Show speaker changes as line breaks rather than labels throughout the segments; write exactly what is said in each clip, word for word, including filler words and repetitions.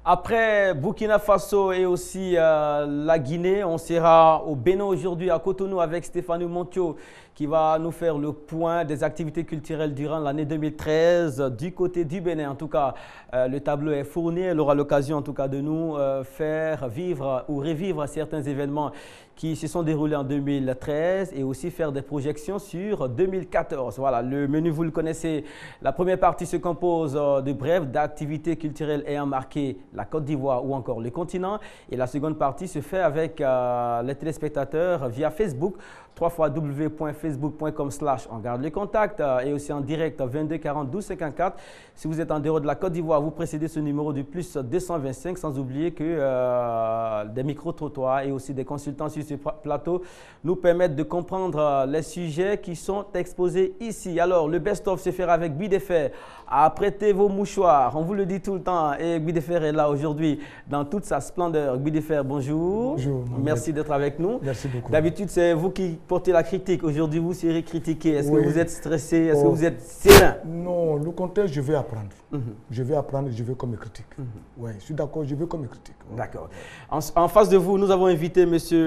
Après Burkina Faso et aussi euh, la Guinée, on sera au Bénin aujourd'hui à Cotonou avec Stéphane Montio qui va nous faire le point des activités culturelles durant l'année deux mille treize du côté du Bénin. En tout cas, euh, le tableau est fourni. Elle aura l'occasion en tout cas de nous euh, faire vivre ou revivre certains événements qui se sont déroulés en deux mille treize et aussi faire des projections sur deux mille quatorze. Voilà, le menu, vous le connaissez. La première partie se compose de brèves d'activités culturelles ayant marqué la Côte d'Ivoire ou encore le continent. Et la seconde partie se fait avec euh, les téléspectateurs via Facebook, w w w point facebook point com slash on garde les contacts euh, et aussi en direct vingt-deux quarante douze cinquante-quatre. Si vous êtes en dehors de la Côte d'Ivoire, vous précédez ce numéro du plus deux cent vingt-cinq, sans oublier que euh, des micro-trottoirs et aussi des consultants sur ce plateau nous permettent de comprendre euh, les sujets qui sont exposés ici. Alors, le best-of se fera avec Bidefer. Apprêtez vos mouchoirs, on vous le dit tout le temps, et Bidefer est là aujourd'hui dans toute sa splendeur. Bidefer, bonjour.
Bonjour.
Merci d'être avec nous.
Merci beaucoup.
D'habitude, c'est vous qui portez la critique. Aujourd'hui, vous serez critiqué. Est-ce
oui.
que vous êtes stressé? Est-ce
oh.
que vous êtes serein?
Non, le contexte, je vais apprendre.
Mm-hmm.
Je vais apprendre et je vais qu'on me critique. Mm-hmm. Oui, je suis d'accord, je veux qu'on me critique. Ouais.
D'accord. En, en face de vous, nous avons invité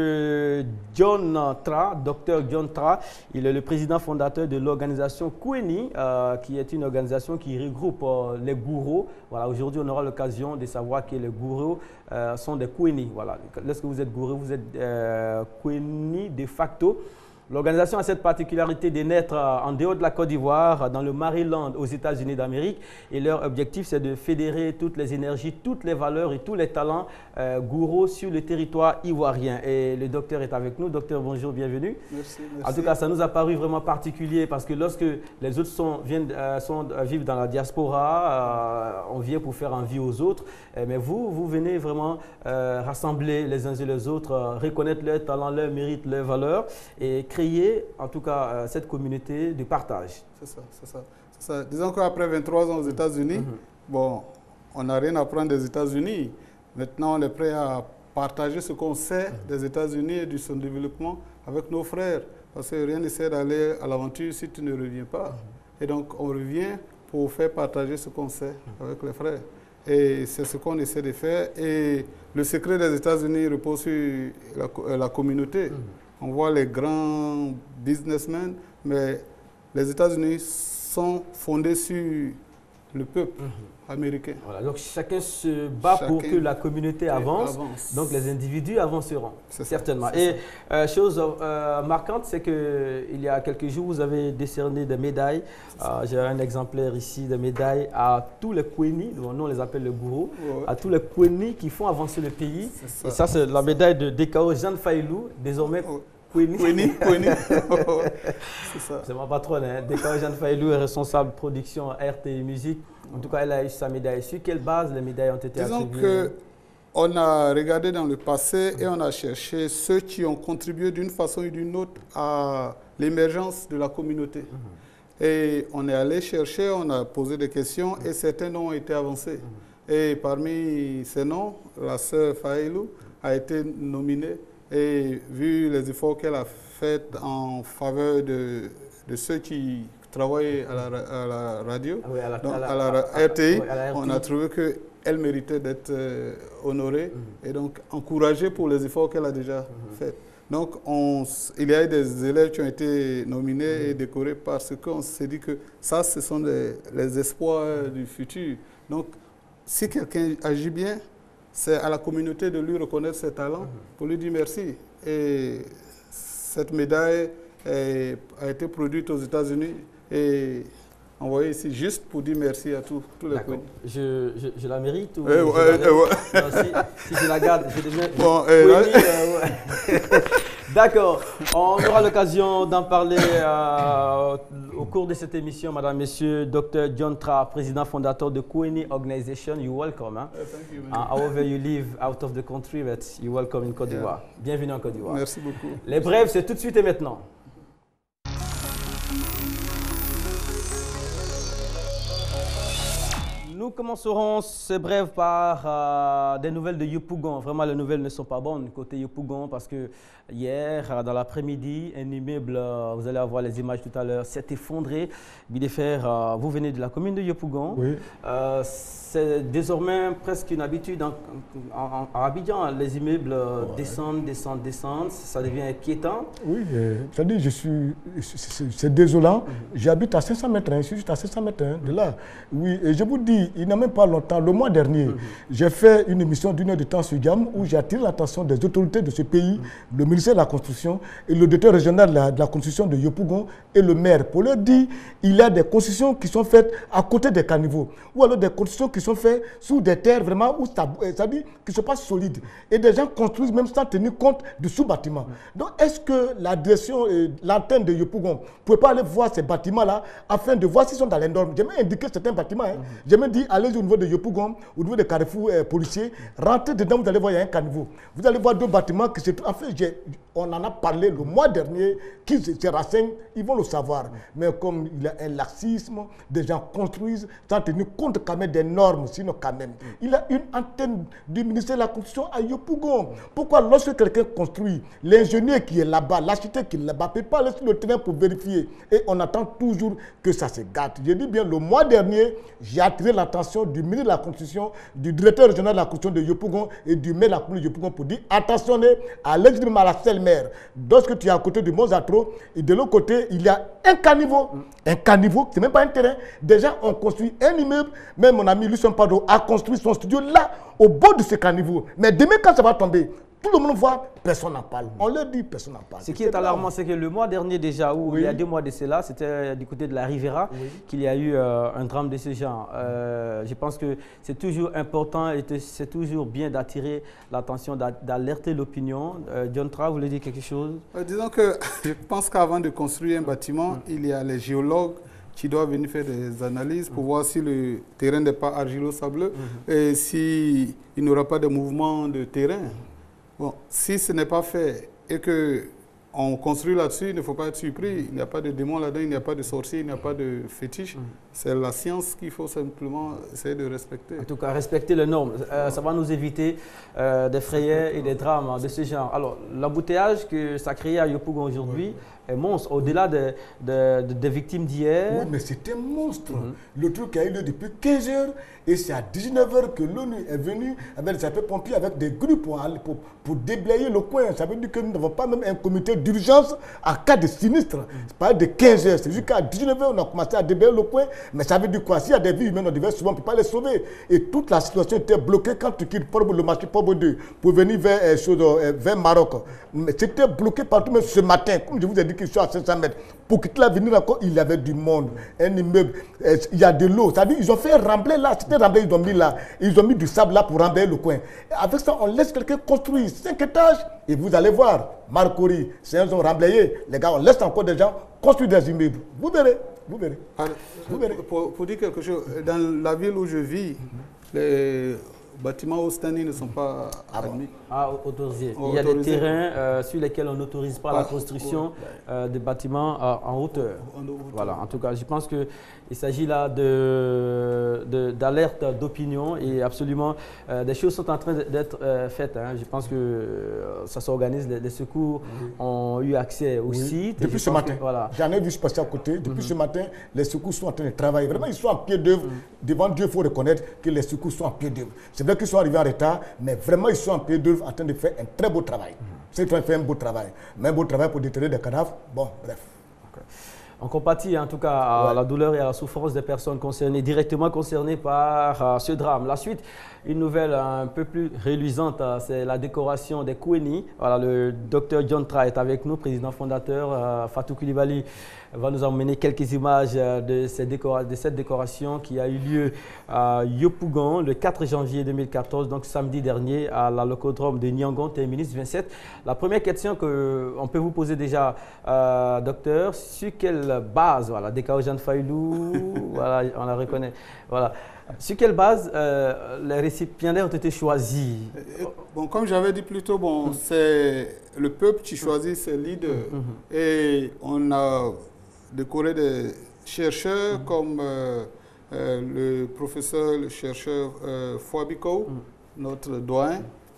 M. John Tra, docteur John Tra. Il est le président fondateur de l'organisation Koueni, euh, qui est une organisation qui regroupe euh, les gourous. Voilà, aujourd'hui, on aura l'occasion de savoir que les gourous euh, sont des Koueni. Voilà. Lorsque vous êtes gourou, vous êtes euh, Koueni de facto. L'organisation a cette particularité de naître en dehors de la Côte d'Ivoire, dans le Maryland, aux États-Unis d'Amérique. Et leur objectif, c'est de fédérer toutes les énergies, toutes les valeurs et tous les talents euh, gourous sur le territoire ivoirien. Et le docteur est avec nous. Docteur, bonjour, bienvenue.
Merci, merci.
En tout cas, ça nous a paru vraiment particulier parce que lorsque les autres sont, viennent, euh, sont, euh, vivent dans la diaspora, euh, on vient pour faire envie aux autres. Euh, mais vous, vous venez vraiment euh, rassembler les uns et les autres, euh, reconnaître leurs talents, leurs mérites, leurs valeurs et créer en tout cas euh, cette communauté de partage.
C'est ça, c'est ça, ça. Disons qu'après vingt-trois ans aux États-Unis, mm-hmm. bon, on n'a rien à prendre des États-Unis. Maintenant, on est prêt à partager ce qu'on sait mm-hmm. des États-Unis et de son développement avec nos frères. Parce que rien ne sert d'aller à l'aventure si tu ne reviens pas. Mm-hmm. Et donc, on revient pour faire partager ce qu'on sait mm-hmm. avec les frères. Et c'est ce qu'on essaie de faire. Et le secret des États-Unis repose sur la, la communauté. Mm-hmm. On voit les grands businessmen, mais les États-Unis sont fondés sur le peuple mmh. américain.
Voilà, donc chacun se bat chacun pour que la communauté avance, avance. Donc les individus avanceront, certainement.
Ça,
Et euh, chose euh, marquante, c'est qu'il y a quelques jours, vous avez décerné des médailles. Euh, J'ai un exemplaire ici de médailles à tous les Koueni, nous on les appelle les gourous, ouais. à tous les Koueni qui font avancer le pays. Ça. Et ça, c'est la médaille de D K O Jean Failou, désormais
ouais.
Koueni.
Koueni, Koueni. C'est ça.
C'est ma patronne, hein. D K O Jean Failou est responsable production R T I Musique. En tout cas, elle a eu sa médaille. Sur quelle base les médailles ont été
Disons
attribuées?
que on a regardé dans le passé et on a cherché ceux qui ont contribué d'une façon ou d'une autre à l'émergence de la communauté. Mm-hmm. Et on est allé chercher, on a posé des questions et certains noms ont été avancés. Mm-hmm. Et parmi ces noms, la sœur Failou a été nominée. Et vu les efforts qu'elle a faits en faveur de, de ceux qui travaillent à la, à la radio, ah oui, à la, donc à la, à la, à, R T I, à, à la R T I, on a trouvé qu'elle méritait d'être euh, honorée mm-hmm. et donc encouragée pour les efforts qu'elle a déjà mm-hmm. faits. Donc on, il y a eu des élèves qui ont été nominés mm-hmm. et décorés parce qu'on s'est dit que ça, ce sont des, les espoirs mm-hmm. du futur. Donc si quelqu'un agit bien, c'est à la communauté de lui reconnaître ses talents, mm-hmm. pour lui dire merci. Et cette médaille est, a été produite aux États-Unis et envoyée ici juste pour dire merci à tous, tous les pays.
Je, je, je la mérite ou
eh,
je
ouais,
la
eh, ouais.
Non, si, si je la garde, je deviens...
Bon, eh,
oui, euh, ouais. D'accord. On aura l'occasion d'en parler euh, au cours de cette émission, madame, monsieur, docteur John Tra, président fondateur de Koueni Organization. You're welcome. Hein?
Uh, thank you,
uh, however you live out of the country, but you're welcome in Côte d'Ivoire. Yeah. Bienvenue en Côte d'Ivoire.
Merci beaucoup.
Les brèves, c'est tout de suite et maintenant. Nous commencerons ces brèves par euh, des nouvelles de Yopougon. Vraiment, les nouvelles ne sont pas bonnes côté Yopougon parce que hier, dans l'après-midi, un immeuble, euh, vous allez avoir les images tout à l'heure, s'est effondré. Bidéfer, euh, vous venez de la commune de Yopougon.
Oui.
Euh, c'est désormais presque une habitude en, en, en Abidjan. Les immeubles euh, ouais. descendent, descendent, descendent. Ça devient inquiétant.
Oui, euh, c'est-à-dire, je suis, c'est désolant. Mm-hmm. J'habite à cinq cents mètres, hein, je suis juste à cinq cents mètres hein, de là. Oui, et je vous dis, il n'y a même pas longtemps, le mois dernier, mm-hmm. j'ai fait une émission d'une heure de temps sur Gam où j'ai attiré l'attention des autorités de ce pays, mm-hmm. le ministère de la Construction et le directeur régional de la, de la construction de Yopougon et le maire, pour leur dire il y a des constructions qui sont faites à côté des caniveaux ou alors des constructions qui sont faites sous des terres vraiment où ça, ça dit qui ne sont pas solides. Et des gens construisent même sans tenir compte du sous-bâtiment. Mm-hmm. Donc, est-ce que la direction, euh, l'antenne de Yopougon ne pouvait pas aller voir ces bâtiments-là afin de voir s'ils sont dans les normes? J'ai même indiqué certains bâtiments. Hein. Mm-hmm. J'ai même dit allez au niveau de Yopougon, au niveau des carrefours euh, policiers, rentrez dedans, vous allez voir, il y a un caniveau. Vous allez voir deux bâtiments qui se trouvent. En fait, on en a parlé le mois dernier, qui se, se renseignent, ils vont le savoir. Mm-hmm. Mais comme il y a un laxisme, des gens construisent sans tenir compte quand même des normes, sinon quand même. Mm-hmm. Il y a une antenne du ministère de la Construction à Yopougon. Pourquoi lorsque quelqu'un construit, l'ingénieur qui est là-bas, l'architecte qui est là-bas, ne peut pas aller sur le terrain pour vérifier. Et on attend toujours que ça se gâte. Je dis bien, le mois dernier, j'ai attiré l'attention du ministre de la Construction, du directeur régional de la Construction de Yopougon et du maire de la commune de Yopougon pour dire attention à l'extrême à la seule mer. Lorsque tu es à côté du Mozatro, et de l'autre côté, il y a un caniveau. Mm. Un caniveau, ce n'est même pas un terrain. Déjà, on construit un immeuble. Même mon ami Lucien Pardo a construit son studio là, au bord de ce caniveau. Mais demain, quand ça va tomber, tout le monde voit, personne n'en parle. On leur dit, personne n'en parle.
Ce qui est alarmant, c'est que le mois dernier déjà, ou oui. il y a deux mois de cela, c'était du côté de la Riviera oui. qu'il y a eu euh, un drame de ce genre. Euh, je pense que c'est toujours important et c'est toujours bien d'attirer l'attention, d'alerter l'opinion. Euh, John Tra, vous voulez dire quelque chose?
euh, Disons que je pense qu'avant de construire un bâtiment, mm. il y a les géologues qui doivent venir faire des analyses pour mm. voir si le terrain n'est pas argilo-sableux mm. et s'il n'y aura pas de mouvement de terrain. Bon, si ce n'est pas fait et qu'on construit là-dessus, il ne faut pas être surpris. Il n'y a pas de démon là-dedans, il n'y a pas de sorcier, il n'y a pas de fétiche. Mm. C'est la science qu'il faut simplement essayer de respecter.
En tout cas, respecter les normes. Euh, ça va nous éviter euh, des frayeurs et des drames de ce genre. Alors, l'embouteillage que ça a créé à Yopougon aujourd'hui oui. est monstre, au-delà des de, de, de victimes d'hier.
Oui, mais c'est un monstre. Mm-hmm. Le truc a eu lieu depuis quinze heures et c'est à dix-neuf heures que l'ONU est venue avec des sapeurs-pompiers, avec des groupes pour, pour, pour déblayer le coin. Ça veut dire que nous n'avons pas même un comité d'urgence à cas de sinistre. Mm-hmm. C'est pas de quinze heures, c'est juste qu'à dix-neuf heures, on a commencé à déblayer le coin. Mais ça veut dire quoi? S'il y a des vies humaines, on devait souvent, on ne peut pas les sauver. Et toute la situation était bloquée quand tu quittes le marché Porbo deux pour venir vers, euh, vers Maroc. Mais c'était bloqué partout, même ce matin, comme je vous ai dit que je suis à cinq cents mètres. Pour quitter la venir encore, il y avait du monde, un immeuble, euh, il y a de l'eau. C'est-à-dire ils ont fait remblayer là, c'était remblayé, ils ont mis là. Ils ont mis du sable là pour remblayer le coin. Et avec ça, on laisse quelqu'un construire cinq étages et vous allez voir, Marcory, c'est un zone remblayé. Les gars, on laisse encore des gens construire des immeubles. Vous verrez. Vous verrez.
Alors, vous verrez. Pour, pour dire quelque chose, dans la ville où je vis, mm-hmm. les bâtiments haut standing ne sont pas admis.
Ah, autorisés. Il y a des terrains euh, sur lesquels on n'autorise pas ah, la construction oh, euh, de bâtiments euh, en hauteur. En hauteur. Voilà. En tout cas, je pense qu'il s'agit là d'alerte de, de, d'opinion et absolument euh, des choses sont en train d'être euh, faites. Hein. Je pense que euh, ça s'organise. Les, les secours oui. ont eu accès au oui. site.
Depuis ce matin. Voilà. J'en ai vu se passer à côté. Depuis mm-hmm. ce matin, les secours sont en train de travailler. Vraiment, ils sont en pied d'œuvre. Mm-hmm. Devant Dieu, il faut reconnaître que les secours sont en pied d'œuvre. C'est vrai qu'ils sont arrivés en retard, mais vraiment, ils sont en pied d'œuvre en train de faire un très beau travail. Mm-hmm. C'est qu'ils ont fait un beau travail. Mais un beau travail pour déterrer des cadavres, bon, bref.
Okay. On compatit en tout cas à ouais. la douleur et à la souffrance des personnes concernées, directement concernées par uh, ce drame. La suite, une nouvelle un peu plus reluisante, uh, c'est la décoration des Koueni. Voilà, le docteur John Tra est avec nous, président fondateur. Uh, Fatou Koulibaly va nous emmener quelques images de, ces décora de cette décoration qui a eu lieu à Yopougon le quatre janvier deux mille quatorze, donc samedi dernier, à la locodrome de Niangon, terminus vingt-sept. La première question qu'on peut vous poser déjà, euh, docteur, sur quelle base, voilà, Dekao Jean Failou, voilà, on la reconnaît, voilà. Sur quelle base euh, les récipiendaires ont été choisis?
Bon, comme j'avais dit plus tôt, bon, mmh. c'est le peuple qui choisit ses leaders. Mmh. Et on a décoré des chercheurs mmh. comme euh, euh, le professeur, le chercheur euh, Fouabiko, mmh. notre doyen,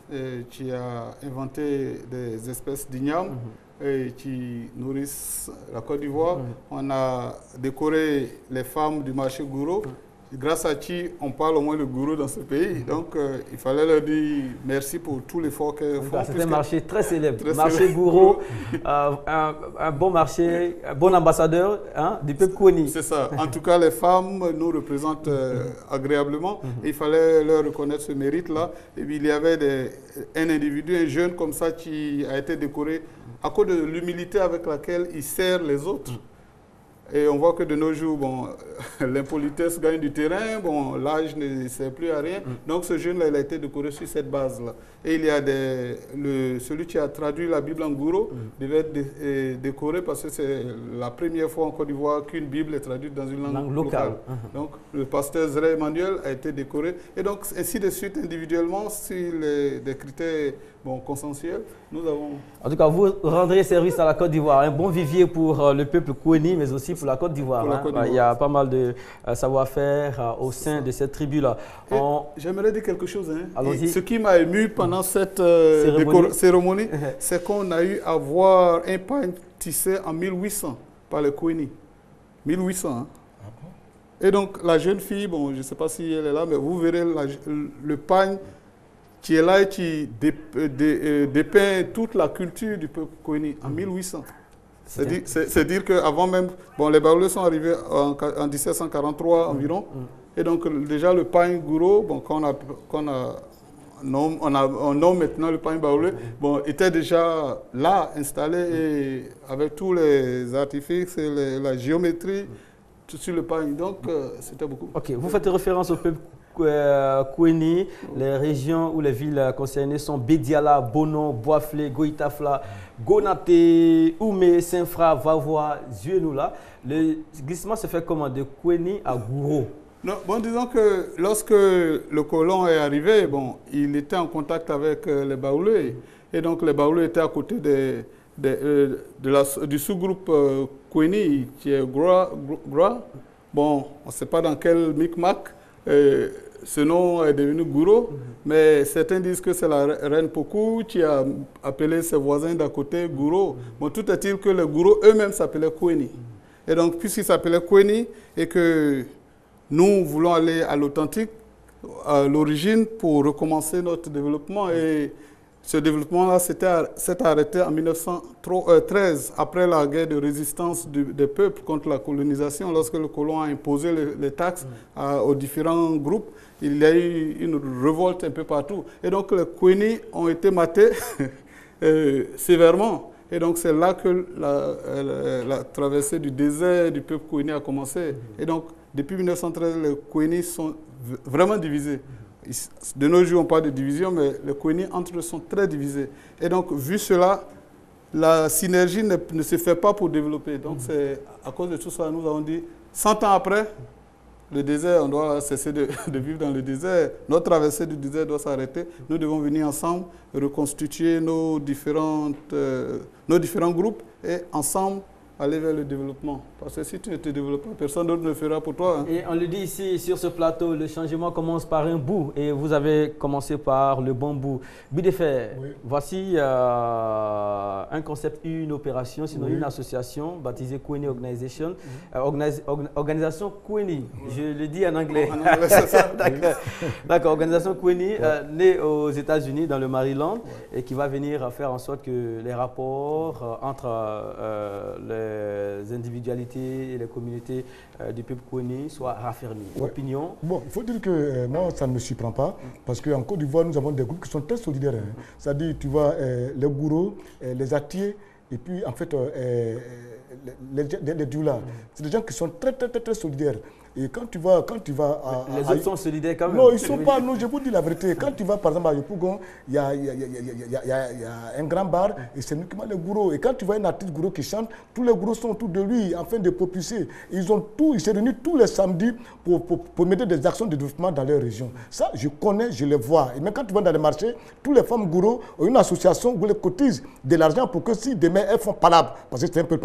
et qui a inventé des espèces d'igname mm-hmm. et qui nourrissent la Côte d'Ivoire. Mm-hmm. On a décoré les femmes du marché Gouro, mm-hmm. grâce à qui on parle au moins de Gouro dans ce pays. Mm-hmm. Donc, euh, il fallait leur dire merci pour tout l'effort qu'elles font.
C'est un marché très célèbre. Très marché célèbre. Gouro, euh, un, un bon marché, un bon ambassadeur hein, du peuple Koueni.
C'est ça. En tout cas, les femmes nous représentent euh, mm-hmm. agréablement. Mm-hmm. Il fallait leur reconnaître ce mérite-là. Et puis, il y avait des, un individu, un jeune comme ça, qui a été décoré à cause de l'humilité avec laquelle il sert les autres. Mm-hmm. Et on voit que de nos jours, bon, l'impolitesse gagne du terrain, bon, l'âge ne sert plus à rien. Mm. Donc ce jeune-là, il a été décoré sur cette base-là. Et il y a des, le, celui qui a traduit la Bible en Gouro mm. devait être dé, euh, décoré parce que c'est la première fois en Côte d'Ivoire qu'une Bible est traduite dans une langue, langue locale. locale. Mm-hmm. Donc le pasteur Zray Emmanuel a été décoré. Et donc ainsi de suite, individuellement, sur les, des critères bon, consensuels, nous avons...
En tout cas, vous rendrez service à la Côte d'Ivoire. Un bon vivier pour euh, le peuple Koueni, mais aussi pour la Côte d'Ivoire. Hein. Il y a pas mal de euh, savoir-faire euh, au sein de cette tribu-là. On...
J'aimerais dire quelque chose. Hein. Ce qui m'a ému pendant cette euh, cérémonie, cérémonie c'est qu'on a eu à voir un pagne tissé en mille huit cents par les Koueni. mille huit cents. Hein. Ah bon? Et donc, la jeune fille, bon, je ne sais pas si elle est là, mais vous verrez la, le pagne qui est là et qui dé, dé, dé, dépeint toute la culture du peuple Koueni en mille huit cents. C'est dire, dire qu'avant même, bon, les Baoulés sont arrivés en, en mille sept cent quarante-trois environ. Mm. Et donc, déjà, le pagne Gouro, bon, qu'on a, qu'on a, nomme, on a, on nomme maintenant le pagne Baoulé, mm. bon, était déjà là, installé, mm. et avec tous les artifices, et les, la géométrie, mm. tout sur le pagne. Donc, euh, c'était beaucoup.
Ok, vous faites référence au peuple Koueni, les régions ou les villes concernées sont Bédiala, Bono, Boaflé, Goïtafla, Gonaté, Oumé, Saint-Fra, Vavois, Zuenoula. Le glissement se fait comment de Koueni à Gouro?
Non, bon, disons que lorsque le colon est arrivé, bon, il était en contact avec euh, les Baoulés. Et donc les Baoulés étaient à côté des, des, euh, de la, du sous-groupe euh, Koueni, qui est Gra. Gra. Bon, on ne sait pas dans quel micmac. Euh, ce nom est devenu Gouro, mm-hmm. mais certains disent que c'est la reine Pokou qui a appelé ses voisins d'à côté Gouro. Mm-hmm. Bon, tout est-il que les Gouro eux-mêmes s'appelaient Koueni. Mm-hmm. Et donc, puisqu'ils s'appelaient Koueni et que nous voulons aller à l'authentique, à l'origine, pour recommencer notre développement. Et ce développement-là s'est arrêté en mille neuf cent treize, après la guerre de résistance du, des peuples contre la colonisation, lorsque le colon a imposé les, les taxes mm. à, aux différents groupes. Il y a eu une révolte un peu partout. Et donc les Koueni ont été matés euh, sévèrement. Et donc c'est là que la, la, la traversée du désert du peuple Koueni a commencé. Mm. Et donc depuis mille neuf cent treize, les Koueni sont vraiment divisés. De nos jours, on parle de division, mais les Koueni entre eux sont très divisés. Et donc, vu cela, la synergie ne, ne se fait pas pour développer. Donc, mmh. c'est à cause de tout ça, nous avons dit, cent ans après, le désert, on doit cesser de, de vivre dans le désert. Notre traversée du désert doit s'arrêter. Nous devons venir ensemble, reconstituer nos, différentes, euh, nos différents groupes et ensemble, aller vers le développement. Parce que si tu ne te développes pas, personne d'autre ne le fera pour toi. Hein.
Et on le dit ici, sur ce plateau, le changement commence par un bout. Et vous avez commencé par le bon bout. Bidéfer, oui. Voici euh, un concept, une opération, sinon oui. une association baptisée Koueni Organization. Oui. Euh, organis orga organisation Koueni, oui. je le dis en anglais. En anglais, c'est ça. D'accord, organisation Koueni, oui. euh, née aux États-Unis, dans le Maryland, oui. et qui va venir faire en sorte que les rapports euh, entre euh, les les individualités et les communautés euh, du peuple Koueni soient raffermies. Ouais. Opinion?
Bon, il faut dire que euh, moi, ça ne me surprend pas, parce qu'en Côte d'Ivoire, nous avons des groupes qui sont très solidaires. Hein. C'est-à-dire, tu vois, euh, les Gouro, euh, les Atiers, et puis en fait, euh, les, les, les Dioula. C'est des gens qui sont très, très, très, très solidaires. Et quand tu vas, quand tu vas à,
les
à,
autres sont solidaires quand même.
Non, ils ne sont pas. Non, je vous dis la vérité. Quand tu vas par exemple à Yopougon, il y a, y, a, y, a, y, a, y, a, y a un grand bar et c'est uniquement les Gouro. Et quand tu vois un artiste Gouro qui chante, tous les Gouro sont autour de lui en train de propulser. Ils ont tout, ils se réunissent tous les samedis pour, pour, pour mener des actions de développement dans leur région. Ça, je connais, je les vois. Et même quand tu vas dans les marchés, tous les femmes Gouro ont une association où les cotisent de l'argent pour que si demain elles font palabre, parce que c'est un peu palabre, ça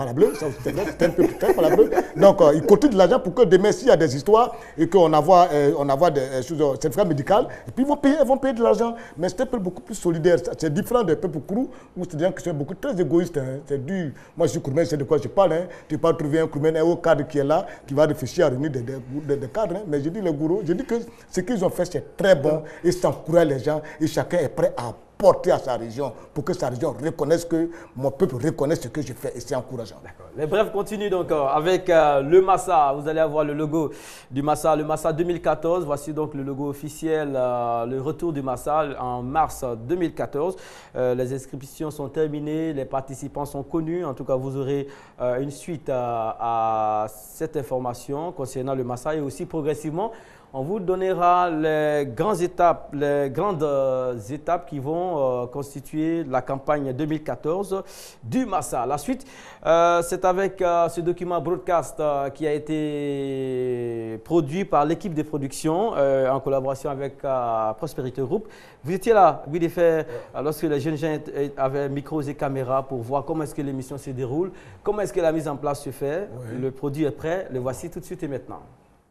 c'est vrai, c'est un peu très malabreux. Donc, euh, ils cotisent de l'argent pour que demain, s'il y a des histoires et qu'on envoie, euh, on envoie des euh, choses, certificats médicaux, et puis ils vont payer, ils vont payer de l'argent. Mais c'est un peu beaucoup plus solidaire. C'est différent des peuples Kourou, où c'est des gens qui sont beaucoup très égoïstes. Hein. C'est du. Moi, je suis Kouroumen, c'est de quoi je parle. Hein. Tu ne peux pas trouver un Kouroumen, un haut cadre qui est là, qui va réfléchir à réunir des, des, des, des cadres. Hein. Mais je dis les gourous, je dis que ce qu'ils ont fait, c'est très bon. Et ça encourage les gens. Et chacun est prêt à porter à sa région pour que sa région reconnaisse que mon peuple reconnaisse ce que je fais et c'est encourageant.
Les brefs continuent donc euh, avec euh, le Massa. Vous allez avoir le logo du Massa, le Massa deux mille quatorze. Voici donc le logo officiel, euh, le retour du Massa en mars deux mille quatorze. Euh, les inscriptions sont terminées, les participants sont connus. En tout cas, vous aurez euh, une suite à, à cette information concernant le Massa et aussi progressivement, on vous donnera les grandes étapes, les grandes euh, étapes qui vont euh, constituer la campagne deux mille quatorze du Massa. La suite, euh, c'est avec euh, ce document broadcast euh, qui a été produit par l'équipe de production euh, en collaboration avec euh, Prosperity Group. Vous étiez là, Guy Defert, euh, lorsque les jeunes gens avaient micros et caméras pour voir comment est-ce que l'émission se déroule, comment est-ce que la mise en place se fait. Oui. Le produit est prêt, le voici tout de suite et maintenant.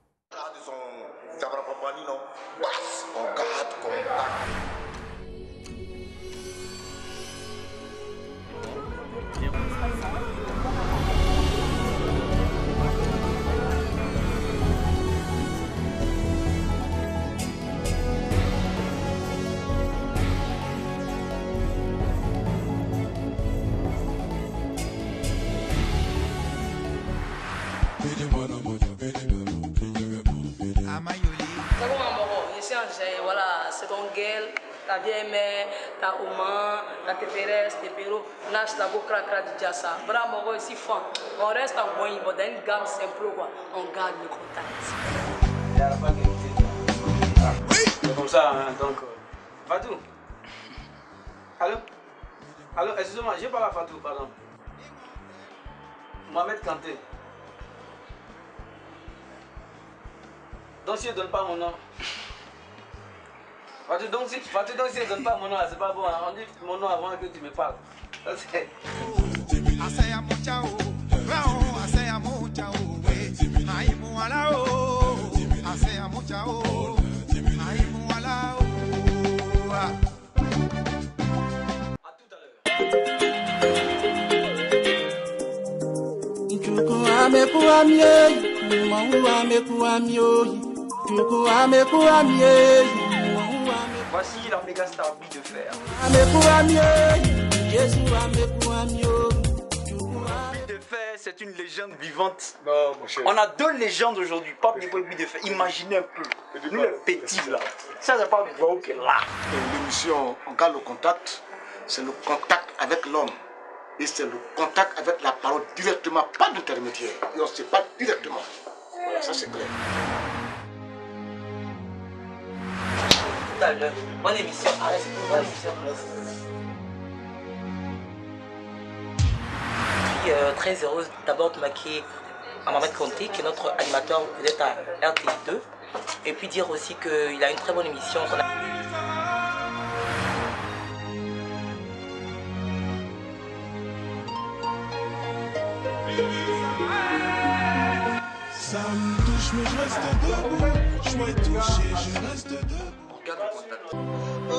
Voilà, c'est ton gueule, ta vieille mère, ta Oman, ta Teperes, Tepero, Nash, la Bokra, Kradjassa. Bravo, ici, fan. On reste en bon, on a une gamme simple, quoi. On garde le contact.
C'est comme ça, hein, donc. Fatou. Allô? Allô, excusez-moi, j'ai pas la Fatou, pardon. Mohamed Kanté. Donc, si je ne donne pas mon nom. Fatou, donc, si, Fatou, donc, si je ne donne pas mon nom, c'est pas bon. Hein. On dit mon nom avant que tu me parles. Ça, c'est.
Voici la méga star Guy Defert. Guy Defert, c'est une légende vivante.
Non, mon cher.
On a deux légendes aujourd'hui, Pape Nipo et Guy Defert. Imaginez un peu. Nous les petits là. Ça, c'est pas Nipo qui est là.
L'émission, on garde le contact. C'est le contact avec l'homme. Et c'est le contact avec la parole directement, pas d'intermédiaire. Et on ne sait pas directement. Voilà, ça c'est clair.
Tout à l'heure, bonne émission. Arrête, bonne émission. Je suis euh, très heureuse d'abord de maquiller à Mohamed Kanté, qui est notre animateur vedette à R T I deux. Et puis dire aussi qu'il a une très bonne émission.
Ça me touche mais je reste debout. Je suis touché, je reste debout.
Regarde le contact.
Oh,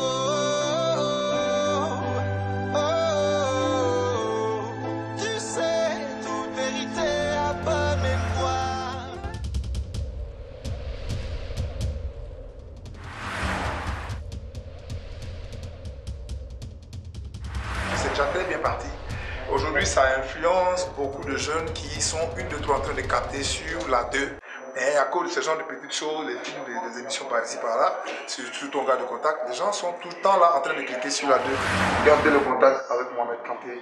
oh, oh, oh. Tu sais, toute vérité a bonne mémoire.
C'est déjà très bien parti. Aujourd'hui, ça influence beaucoup de jeunes qui sont une de trois en train de capter sur la deux. Et à cause de ce genre de petites choses, les films, des, des émissions par ici, par là, sur ton gars de contact, les gens sont tout le temps là en train de cliquer sur la deux. Gardez le contact avec Mohamed Kanté.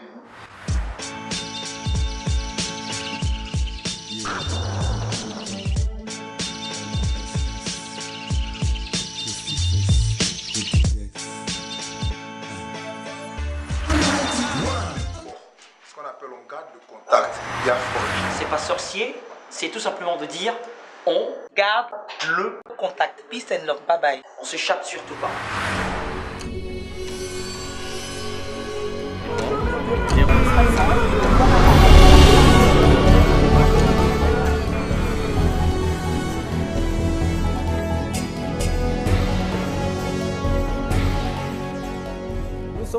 On garde le contact.
C'est pas sorcier, c'est tout simplement de dire on garde le contact. Peace and love, bye bye. On se chape surtout pas.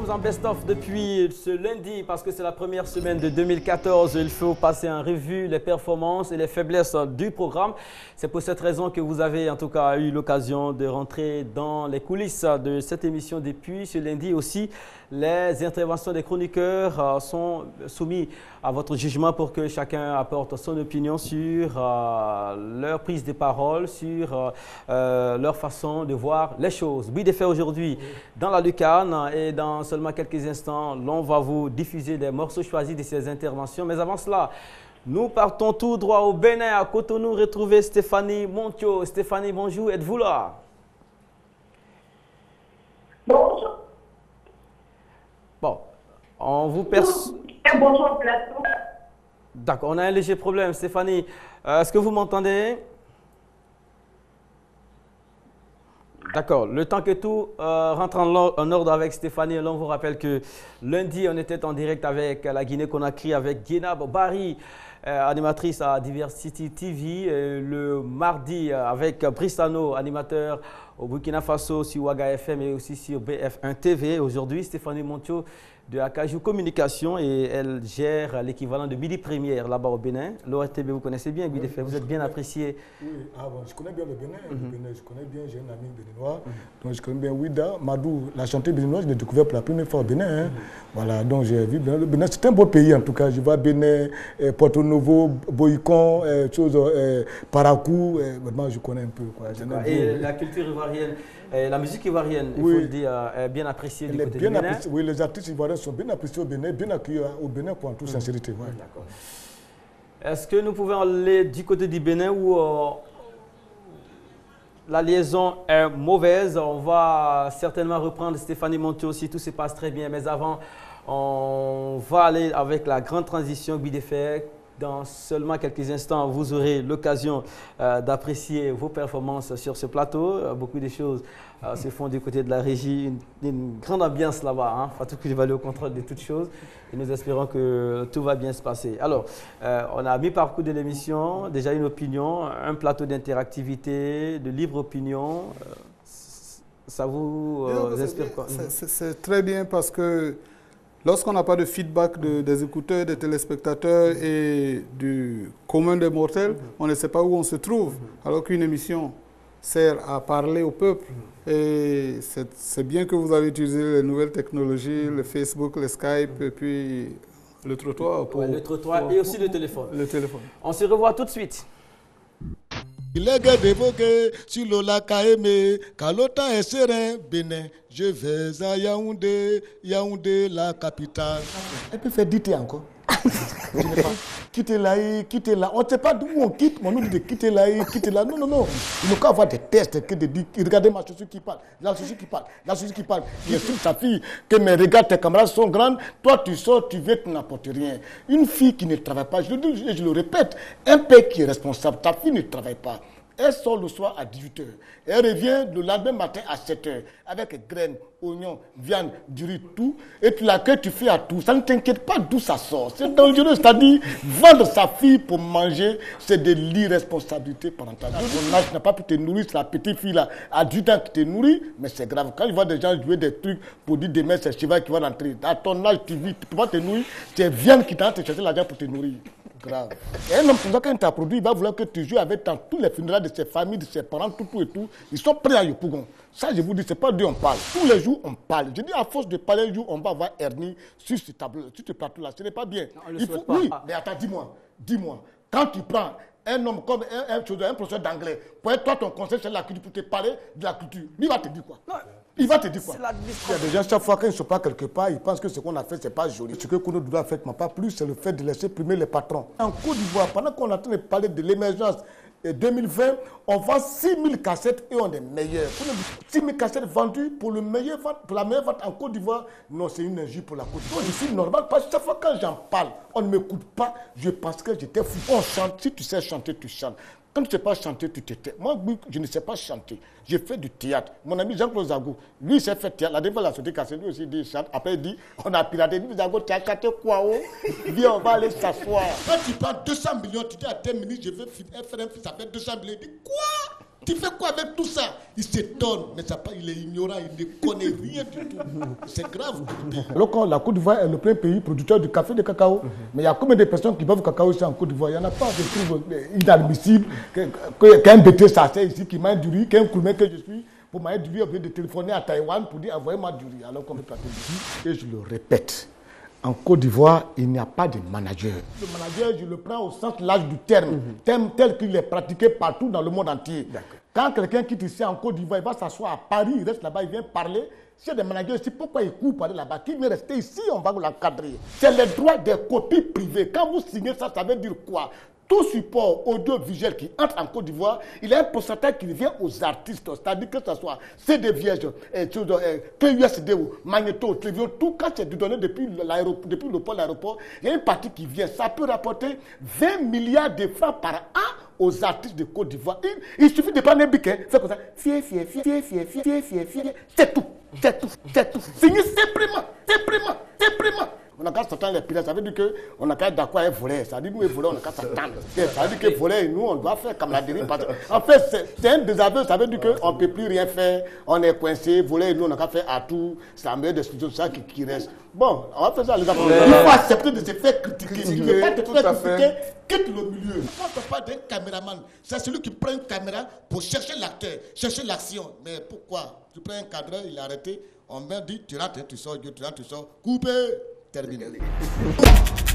sommes en best-of depuis ce lundi parce que c'est la première semaine de deux mille quatorze. Il faut passer en revue les performances et les faiblesses du programme. C'est pour cette raison que vous avez en tout cas eu l'occasion de rentrer dans les coulisses de cette émission depuis ce lundi aussi. Les interventions des chroniqueurs sont soumises à votre jugement pour que chacun apporte son opinion sur euh, leur prise de parole, sur euh, leur façon de voir les choses. But de fait aujourd'hui dans la lucarne et dans seulement quelques instants, l'on va vous diffuser des morceaux choisis de ces interventions. Mais avant cela, nous partons tout droit au Bénin, à Cotonou, retrouver Stéphanie Montio. Stéphanie, bonjour, êtes-vous là?
Bonjour.
Bon, on vous perçoit.
Bonjour, plateau.
D'accord, on a un léger problème. Stéphanie, euh, est-ce que vous m'entendez? D'accord, le temps que tout euh, rentre en, en ordre avec Stéphanie, on vous rappelle que lundi, on était en direct avec la Guinée-Conakry, avec Guinab Barry, euh, animatrice à Diversity T V. Euh, le mardi, euh, avec Brissano, animateur au Burkina Faso, sur Ouaga F M et aussi sur B F un T V. Aujourd'hui, Stéphanie Montio de Acajou Communication et elle gère l'équivalent de Midi Première là-bas au Bénin. L'O R T B, vous connaissez bien, Guy Defay, vous êtes bien apprécié.
Oui, ah bon, je connais bien le Bénin, mm -hmm. le Bénin je connais bien, j'ai un ami béninois, mm -hmm. donc je connais bien Ouida, Madou, la chanteuse béninoise, je l'ai découvert pour la première fois au Bénin. Hein. Mm -hmm. Voilà, donc j'ai vu le Bénin, c'est un beau pays en tout cas. Je vois Bénin, eh, Porto Novo, Boycon, eh, chose, eh, Parakou, eh, vraiment je connais un peu. Quoi.
Et beau, la culture ivoirienne, eh, la musique ivoirienne, il oui. faut le dire, est bien appréciée du côté
bien
du Bénin.
Oui, les artistes ivoiriens sont bien appréciés au Bénin, bien accueillis au Bénin pour en toute mmh. sincérité. Ouais.
D'accord. Est-ce que nous pouvons aller du côté du Bénin où euh, la liaison est mauvaise? On va certainement reprendre Stéphanie Montio si tout se passe très bien. Mais avant, on va aller avec la grande transition Guy Defay. Dans seulement quelques instants, vous aurez l'occasion euh, d'apprécier vos performances sur ce plateau. Euh, beaucoup de choses euh, se font du côté de la régie. Une, une grande ambiance là-bas. Hein. Fatou Koulibaly au contrôle de toutes choses. Et nous espérons que tout va bien se passer. Alors, euh, on a mis parcours de l'émission, déjà une opinion, un plateau d'interactivité, de libre opinion. Euh, ça vous euh, inspire quoi?
C'est très bien parce que lorsqu'on n'a pas de feedback de, des écouteurs, des téléspectateurs et du commun des mortels, on ne sait pas où on se trouve. Alors qu'une émission sert à parler au peuple. Et c'est bien que vous avez utilisé les nouvelles technologies, le Facebook, le Skype et puis le trottoir. Pour,
ouais, le trottoir pour, et aussi le téléphone.
Le téléphone.
On se revoit tout de suite.
Il est dévoqué sur le lac Aémé, Kalota est serein, Bénin. Je vais à Yaoundé, Yaoundé, la capitale. Elle peut faire dicter encore. Quittez là, quittez là. On ne sait pas d'où on quitte, mais on nous dit de quitter là, quitter là. Non, non, non. Il ne faut pas avoir des tests que de dire, regardez ma chaussure qui parle, la chaussure qui parle, la chaussure qui parle. Il explique sa fille que mais regarde, tes camarades sont grandes, toi tu sors, tu veux, tu n'apportes rien. Une fille qui ne travaille pas, je le dis, je le répète, un père qui est responsable, ta fille ne travaille pas. Elle sort le soir à dix-huit heures. Elle revient le lendemain matin à sept heures avec graines, oignons, viande, du riz, tout. Et tu l'accueilles, tu fais à tout. Ça ne t'inquiète pas d'où ça sort. C'est dangereux. C'est-à-dire, vendre sa fille pour manger, c'est de l'irresponsabilité parentale. Ton âge n'a pas pu te nourrir, c'est la petite fille là, à dix-huit ans qui te nourrit, mais c'est grave. Quand je vois des gens jouer des trucs pour dire demain c'est cheval qui va rentrer. À ton âge, tu vis, tu ne peux pas te nourrir, c'est viande qui t'a te chercher l'argent pour te nourrir. Grave. Et un homme comme ça, quand il t'a produit, il va vouloir que tu joues avec dans tous les funérailles de ses familles, de ses parents, tout, tout et tout. Ils sont prêts à Yopougon. Ça, je vous dis, c'est pas d'eux on parle. Tous les jours, on parle. Je dis, à force de parler, un jour, on va avoir hernie sur ce tableau, sur ce plateau-là. Ce n'est pas bien.
Non,
il faut,
pas.
Oui, mais attends, dis-moi, dis-moi. Quand tu prends un homme comme un, un, un professeur d'anglais, pour être toi ton conseil sur la culture, pour te parler de la culture, il va te dire quoi? Non. Il va te dire quoi? Il y a des gens, chaque fois qu'ils ne sont pas quelque part, ils pensent que ce qu'on a fait, ce n'est pas joli. Ce que Kounou doit faire m'a pas plu, c'est le fait de laisser primer les patrons. En Côte d'Ivoire, pendant qu'on est en train de parler de l'émergence deux mille vingt, on vend six mille cassettes et on est meilleurs. six mille cassettes vendues pour, le meilleur vente, pour la meilleure vente en Côte d'Ivoire, non, c'est une injure pour la Côte d'Ivoire. Je suis normal parce que chaque fois quand j'en parle, on ne m'écoute pas, je pense que j'étais fou. On chante, si tu sais chanter, tu chantes. Quand tu ne sais pas chanter, tu t'étais. Moi, je ne sais pas chanter. J'ai fait du théâtre. Mon ami Jean-Claude Zagou, lui, il s'est fait théâtre. La dernière fois, il a sauté cassé, lui aussi, il dit, chante. Après, il dit, on a piraté. Il dit, Zagou, tu as chanté quoi, oh? Viens, on va aller s'asseoir. Quand tu prends deux cents millions, tu dis à deux minutes, je veux faire un fils, ça fait deux cents millions. Il dit, quoi?
Tu fais quoi avec tout ça? Il s'étonne, mais ça, il est ignorant, il ne connaît rien du tout. C'est grave.
Alors que la Côte d'Ivoire est le premier pays producteur de café et de cacao. Mm-hmm. Mais il y a combien de personnes qui boivent cacao ici en Côte d'Ivoire? Il n'y en a pas. Je trouve inadmissible qu'un B T s'assied ici, qui mange du riz, qu'un coulmé que je suis, pour manger du riz, au lieu de téléphoner à Taïwan pour dire envoyez-moi du riz. Alors qu'on peut planter du riz. Et je le répète. En Côte d'Ivoire, il n'y a pas de manager. Le manager, je le prends au sens large du terme, mm-hmm. terme tel qu'il est pratiqué partout dans le monde entier. Quand quelqu'un quitte ici en Côte d'Ivoire, il va s'asseoir à Paris, il reste là-bas, il vient parler. S'il y a des managers ici, pourquoi il court parler là-bas? Qui veut rester ici, on va vous l'encadrer. C'est le droit des copies privées. Quand vous signez ça, ça veut dire quoi? Tout support audiovisuel qui entre en Côte d'Ivoire, il y a un pourcentage qui revient aux artistes, c'est-à-dire que ce soit C D vierge, P U S D ou Magnéto, Trivio, tout quand c'est donné depuis, depuis le pôle aéroport, il y a une partie qui vient. Ça peut rapporter vingt milliards de francs par an aux artistes de Côte d'Ivoire. Il, il suffit de prendre un bic, hein, faire comme ça, fier, fier, fier, fier, fier, fier, fier, fier, c'est tout, c'est tout, c'est tout. Signer simplement, simplement, simplement. On n'a qu'à s'attendre les pirates, ça veut dire qu'on n'a qu'à être d'accord avec voler. Ça veut dire que nous, les voleurs, on n'a qu'à s'attendre. Ça veut dire que voler, nous, on doit faire camaraderie. En fait, c'est un désaveu, ça veut dire qu'on ne peut plus rien faire, on est coincé, voler, nous, on n'a qu'à faire à tout. C'est la meilleure décision, ça qui, qui reste. Bon, on va faire ça, les enfants. Il faut accepter de se faire critiquer. Si tu ne veux pas te faire critiquer, quitte le milieu. Quand on parle d'un caméraman, c'est celui qui prend une caméra pour chercher l'acteur, chercher l'action. Mais pourquoi? Tu prends un cadreur, il est arrêté, on me dit, tu rentres, tu sors, tu rentres, tu sors, coupé. Terminé.